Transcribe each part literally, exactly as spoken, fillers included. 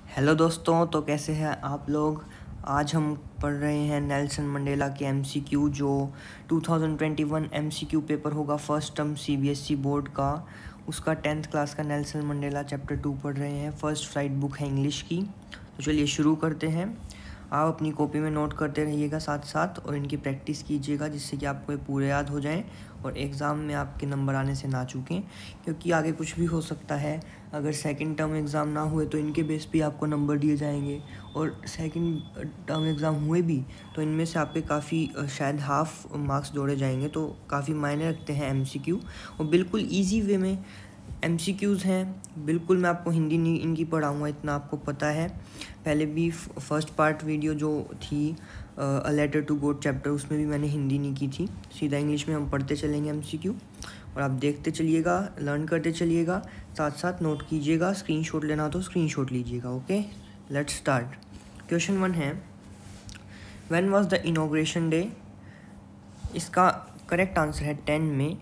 Hello दोस्तों, तो कैसे हैं आप लोग। आज हम पढ़ रहे हैं नेल्सन मंडेला के एमसीक्यू, जो two thousand twenty one MCQ paper होगा फर्स्ट टर्म सीबीएसई बोर्ड का। उसका टेंथ क्लास का नेल्सन मंडेला चैप्टर टू पढ़ रहे हैं। फर्स्ट फ्लाइट बुक है इंग्लिश की। तो चलिए शुरू करते हैं। आप अपनी कॉपी में नोट करते रहिएगा साथ साथ, और इनकी प्रैक्टिस कीजिएगा जिससे कि आपको ये पूरे याद हो जाएं और एग्ज़ाम में आपके नंबर आने से ना चूकें, क्योंकि आगे कुछ भी हो सकता है। अगर सेकंड टर्म एग्ज़ाम ना हुए तो इनके बेस पे आपको नंबर दिए जाएंगे, और सेकंड टर्म एग्ज़ाम हुए भी तो इनमें से आपके काफ़ी शायद हाफ मार्क्स जोड़े जाएंगे। तो काफ़ी मायने रखते हैं एमसीक्यू, और बिल्कुल ईजी वे में एमसीक्यूज़ हैं। बिल्कुल मैं आपको हिंदी नहीं इनकी पढ़ाऊँगा, इतना आपको पता है। पहले भी फर्स्ट पार्ट वीडियो जो थी a letter to God chapter, उसमें भी मैंने हिंदी नहीं की थी। सीधा इंग्लिश में हम पढ़ते चलेंगे एमसीक्यू, और आप देखते चलिएगा, लर्न करते चलिएगा, साथ साथ नोट कीजिएगा। स्क्रीनशॉट लेना तो स्क्रीनशॉट लीजिएगा। Okay, let's start. Question one है, when was the inauguration day. इसका करेक्ट आंसर है टेन में।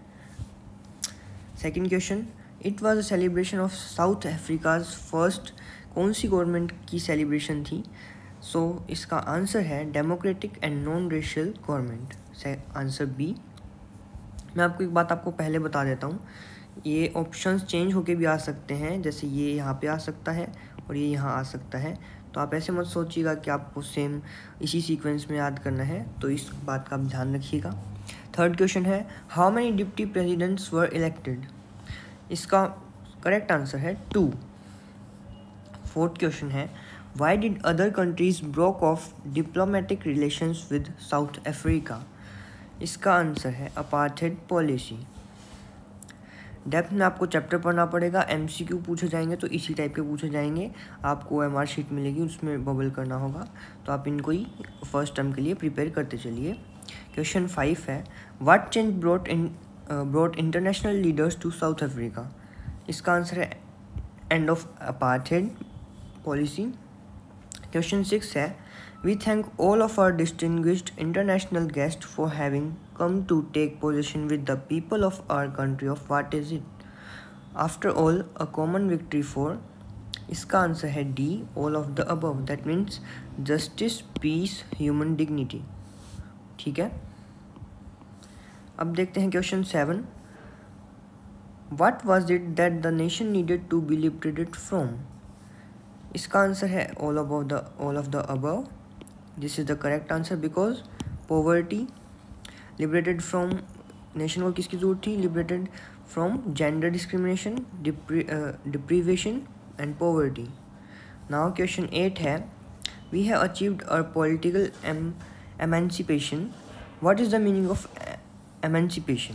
Second question, it was a celebration of South Africa's first. कौन सी गवर्नमेंट की सेलिब्रेशन थी। सो so, इसका आंसर है democratic and non racial government, से आंसर बी। मैं आपको एक बात आपको पहले बता देता हूँ, ये ऑप्शंस चेंज होके भी आ सकते हैं। जैसे ये यहाँ पे आ सकता है और ये यहाँ आ सकता है, तो आप ऐसे मत सोचिएगा कि आपको सेम इसी सीक्वेंस में याद करना है, तो इस बात का आप ध्यान रखिएगा। थर्ड क्वेश्चन है, how many deputy presidents were elected. इसका करेक्ट आंसर है टू। फोर्थ क्वेश्चन है, why did other countries broke off diplomatic relations with South Africa. इसका आंसर है अपार्थाइड पॉलिसी। डेप्थ में आपको चैप्टर पढ़ना पड़ेगा। एमसीक्यू पूछे जाएंगे तो इसी टाइप के पूछे जाएंगे। आपको एमआर शीट मिलेगी, उसमें बबल करना होगा, तो आप इनको ही फर्स्ट टर्म के लिए प्रिपेयर करते चलिए। क्वेश्चन फाइव है, what change brought in brought international leaders to South Africa. इसका आंसर है end of apartheid policy. Question six है, we thank all of our distinguished international guest for having come to take possession with the people of our country of what is it. After all, a common victory for. इसका answer है D, all of the above. That means justice, peace, human dignity. ठीक है, अब देखते हैं question seven. What was it that the nation needed to be liberated from? इसका answer है all above the all of the above. This is the correct answer because poverty. Liberated from, nation को किसकी जरूरत थी, liberated from gender discrimination, deprivation and poverty. Now question eight है, we have achieved a political emancipation. What is the meaning of emancipation.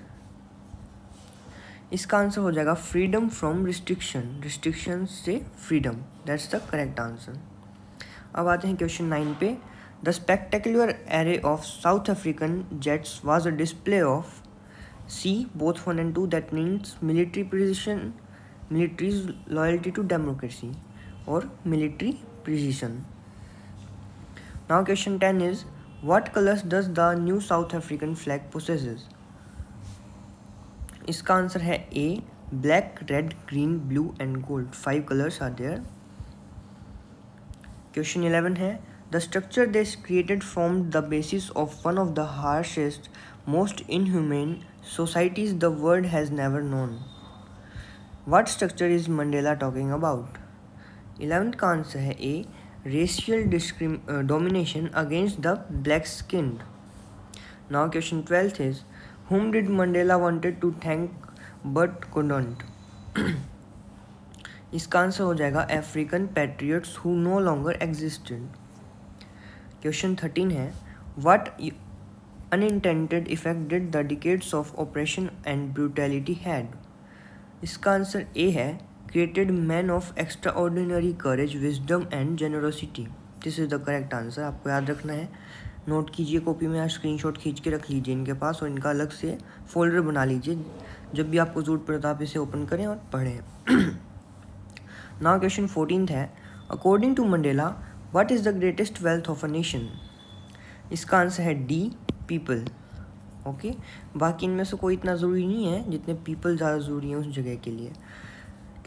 इसका answer हो जाएगा freedom from restriction, restriction से freedom. That's the correct answer. अब आते हैं question nine पे। The spectacular array of South African jets was a display of C, both one and two, that means military precision, military's loyalty to democracy, or military precision. Now question ten is, what colors does the new South African flag possesses? इसका answer है A, black, red, green, blue and gold. Five colors are there. Question eleven है, the structure they created formed the basis of one of the harshest, most inhumane societies the world has never known. What structure is Mandela talking about? eleventh का answer है A, racial discrim uh, domination against the black-skinned. Now question twelfth is, whom did Mandela wanted to thank but couldn't? इसका answer हो जाएगा African patriots who no longer existed. Question thirteen है, what unintended effect did the decades of operation and brutality had. इसका answer A है, created man of extraordinary courage, wisdom and generosity. This is the correct answer. आपको याद रखना है, note कीजिए copy में, screenshot खींच के रख लीजिए इनके पास, और इनका अलग से फोल्डर बना लीजिए। जब भी आपको जरूरत पड़े तो आप इसे ओपन करें और पढ़ें। नाउ क्वेश्चन फोर्टीन है, according to Mandela what is the greatest wealth of a nation. इसका आंसर है डी, पीपल। ओके, बाकी इनमें से कोई इतना ज़रूरी नहीं है जितने पीपल ज़्यादा ज़रूरी हैं उस जगह के लिए।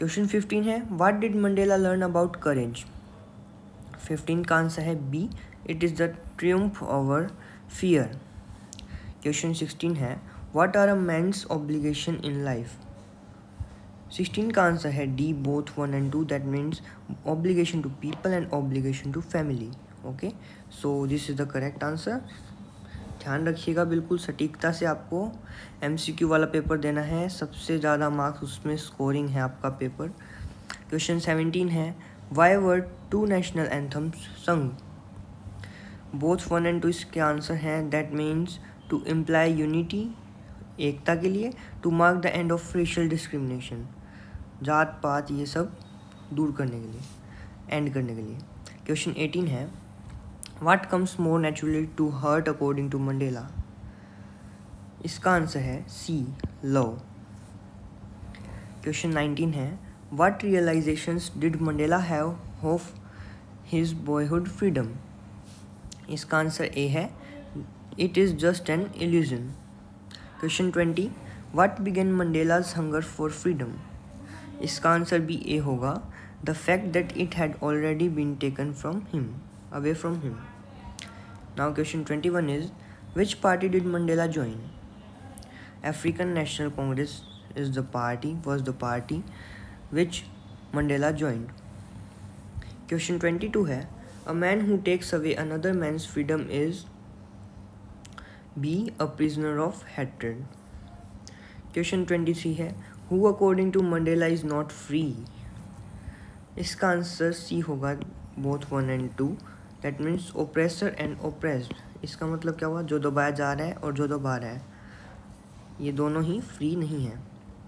क्वेश्चन फिफ्टीन है what did Mandela learn about courage. Fifteen का आंसर है B, it is the triumph over fear. Question sixteen है what are a man's obligation in life. Sixteen का आंसर है D, both one and two, that means obligation to people and obligation to family. Okay, so this is the correct answer. ध्यान रखिएगा, बिल्कुल सटीकता से आपको MCQ वाला paper देना है, सबसे ज़्यादा मार्क्स उसमें स्कोरिंग है आपका पेपर। क्वेश्चन सेवेंटीन है why were two national anthems sung. Both one and two इसके आंसर हैं, that means to imply unity, एकता के लिए, to mark the end of racial discrimination, जात पात ये सब दूर करने के लिए, एंड करने के लिए। क्वेश्चन एटीन है what comes more naturally to heart according to Mandela. इसका आंसर है सी, लव। क्वेश्चन नाइनटीन है what realizations did Mandela have of his boyhood freedom. इसका आंसर ए है, it is just an illusion. Question twenty what began Mandela's hunger for freedom. इसका answer भी A होगा, the fact that it had already been taken from him, away from him. Now question twenty one is which party did Mandela join. African National Congress is the party was the party which Mandela joined. Question twenty two है a man who takes away another man's freedom is B, a prisoner of hatred. Question twenty three है who according to Mandela is not free. इसका answer C होगा, both one and two, that means oppressor and oppressed. इसका मतलब क्या हुआ, जो दबाया जा रहा है और जो दबा रहा है, ये दोनों ही फ्री नहीं है।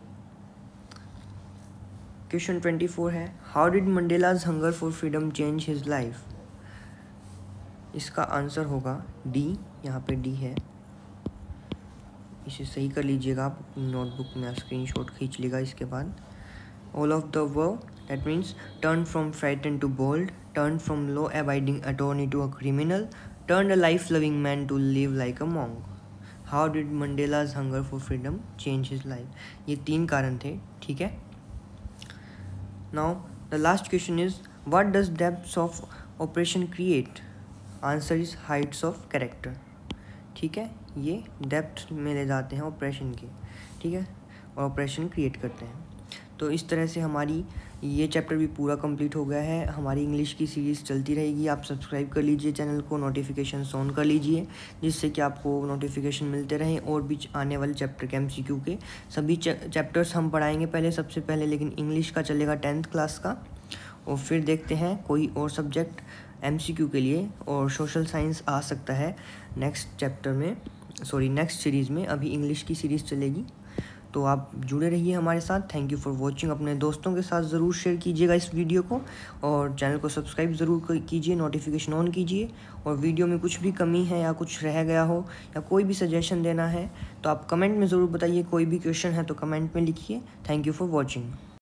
क्वेश्चन ट्वेंटी फोर है how did Mandela's hunger for freedom change his life. इसका आंसर होगा डी, यहाँ पे डी है, इसे सही कर लीजिएगा आप नोटबुक में, स्क्रीनशॉट खींच लीजिएगा इसके बाद। All of the verb, that means turn from frighten to bold, turn from law abiding attorney to a criminal, turn a life loving man to live like a monk. How did Mandela's hunger for freedom change his life. ये तीन कारण थे, ठीक है। Now the last question is what does depths of operation create. Answer is heights of character, ठीक है। ये depth में ले जाते हैं ऑपरेशन के, ठीक है, और ऑपरेशन क्रिएट करते हैं। तो इस तरह से हमारी ये चैप्टर भी पूरा कंप्लीट हो गया है। हमारी इंग्लिश की सीरीज़ चलती रहेगी, आप सब्सक्राइब कर लीजिए चैनल को, नोटिफिकेशन ऑन कर लीजिए, जिससे कि आपको नोटिफिकेशन मिलते रहें। और भी आने वाले चैप्टर के एमसीक्यू के सभी चैप्टर्स हम पढ़ाएंगे पहले, सबसे पहले, लेकिन इंग्लिश का चलेगा टेंथ क्लास का, और फिर देखते हैं कोई और सब्जेक्ट एमसीक्यू के लिए, और सोशल साइंस आ सकता है नेक्स्ट चैप्टर में, सॉरी नेक्स्ट सीरीज़ में। अभी इंग्लिश की सीरीज़ चलेगी, तो आप जुड़े रहिए हमारे साथ। Thank you for watching. अपने दोस्तों के साथ ज़रूर शेयर कीजिएगा इस वीडियो को, और चैनल को सब्सक्राइब ज़रूर कीजिए, नोटिफिकेशन ऑन कीजिए। और वीडियो में कुछ भी कमी है या कुछ रह गया हो या कोई भी सजेशन देना है तो आप कमेंट में ज़रूर बताइए। कोई भी क्वेश्चन है तो कमेंट में लिखिए। Thank you for watching.